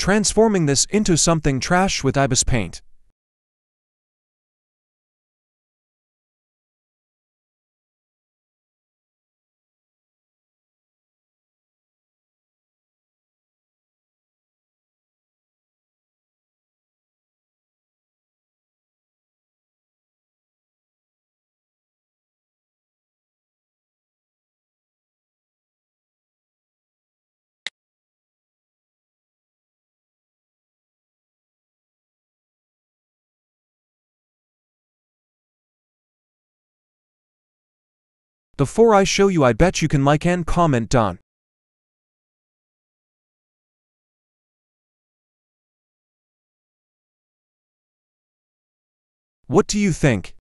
transforming this into something trash with IBIS Paint. Before I show you, I bet you can like and comment down. What do you think?